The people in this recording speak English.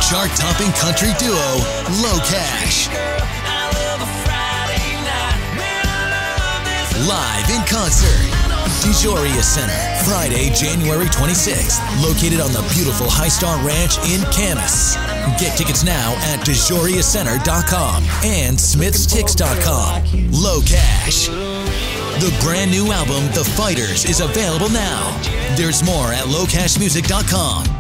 chart-topping country duo, Low Cash. Live in concert, DeJoria Center, Friday, January 26th, located on the beautiful High Star Ranch in Camas. Get tickets now at DeJoriaCenter.com and SmithsTix.com. Low Cash. The brand new album, The Fighters, is available now. There's more at LowCashMusic.com.